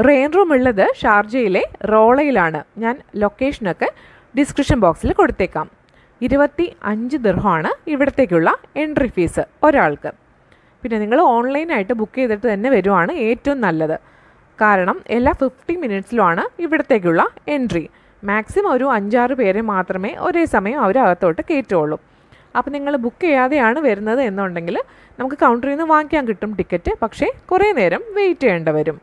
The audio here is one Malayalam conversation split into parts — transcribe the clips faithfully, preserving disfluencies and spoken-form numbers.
റെയിൻ റൂം ഉള്ളത് ഷാർജയിലെ റോളയിലാണ്. ഞാൻ ലൊക്കേഷനൊക്കെ ഡിസ്ക്രിപ്ഷൻ ബോക്സിൽ കൊടുത്തേക്കാം. ഇരുപത്തി അഞ്ച് ദിർഹമാണ് ഇവിടത്തേക്കുള്ള എൻട്രി ഫീസ് ഒരാൾക്ക്. പിന്നെ നിങ്ങൾ ഓൺലൈനായിട്ട് ബുക്ക് ചെയ്തിട്ട് തന്നെ വരുവാണ് ഏറ്റവും നല്ലത്. കാരണം എല്ലാ ഫിഫ്റ്റി മിനിറ്റ്സിലുമാണ് ഇവിടത്തേക്കുള്ള എൻട്രി. മാക്സിമം ഒരു അഞ്ചാറ് പേരെ മാത്രമേ ഒരേ സമയം അവരകത്തോട്ട് കയറ്റുള്ളൂ. അപ്പോൾ നിങ്ങൾ ബുക്ക് ചെയ്യാതെയാണ് വരുന്നത് എന്നുണ്ടെങ്കിൽ നമുക്ക് കൗണ്ടറിൽ നിന്ന് വാങ്ങിക്കാൻ കിട്ടും ടിക്കറ്റ്. പക്ഷേ കുറേ നേരം വെയിറ്റ് ചെയ്യേണ്ടി വരും.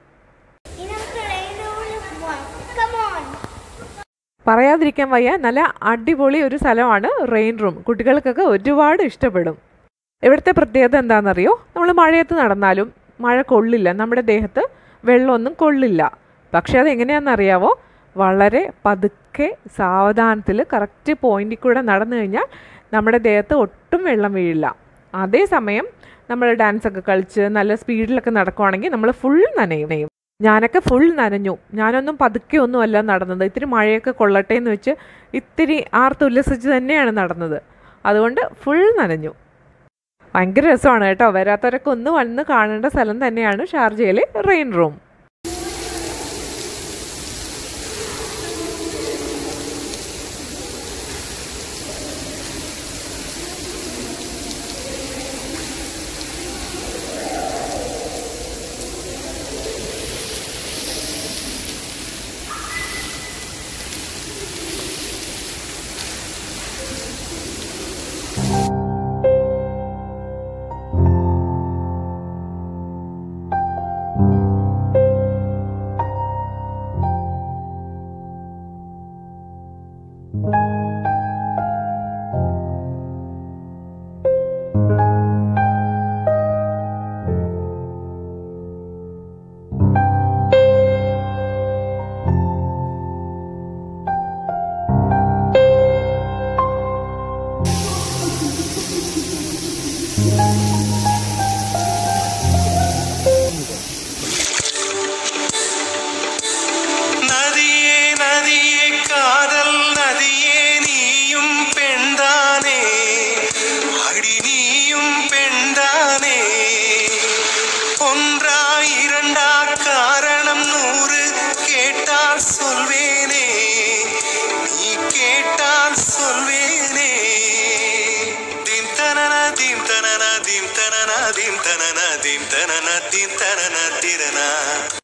പറയാതിരിക്കാൻ വയ്യ, നല്ല അടിപൊളി ഒരു സ്ഥലമാണ് റെയിൻ റൂം. കുട്ടികൾക്കൊക്കെ ഒരുപാട് ഇഷ്ടപ്പെടും. ഇവിടുത്തെ പ്രത്യേകത എന്താണെന്നറിയോ? നമ്മൾ മഴയത്ത് നടന്നാലും മഴ കൊള്ളില്ല, നമ്മുടെ ദേഹത്ത് വെള്ളമൊന്നും കൊള്ളില്ല. പക്ഷേ അതെങ്ങനെയാണെന്നറിയാവോ? വളരെ പതുക്കെ സാവധാനത്തിൽ കറക്റ്റ് പോയിന്റിൽ കൂടെ നടന്നു കഴിഞ്ഞാൽ നമ്മുടെ ദേഹത്ത് ഒട്ടും വെള്ളം വീഴില്ല. അതേസമയം നമ്മൾ ഡാൻസൊക്കെ കളിച്ച് നല്ല സ്പീഡിലൊക്കെ നടക്കുവാണെങ്കിൽ നമ്മൾ ഫുൾ നനയും. ഞാനൊക്കെ ഫുൾ നനഞ്ഞു. ഞാനൊന്നും പതുക്കെ ഒന്നും അല്ല നടന്നത്. ഇത്തിരി മഴയൊക്കെ കൊള്ളട്ടെ എന്ന് വെച്ച് ഇത്തിരി ആർത്തുല്ലസിച്ച് തന്നെയാണ് നടന്നത്. അതുകൊണ്ട് ഫുൾ നനഞ്ഞു. ഭയങ്കര രസമാണ് കേട്ടോ. വരാത്തവരൊക്കെ ഒന്ന് വന്ന് കാണേണ്ട സ്ഥലം തന്നെയാണ് ഷാർജയിലെ rain room. dim tanana dim tanana dim tanana dim tanana tirana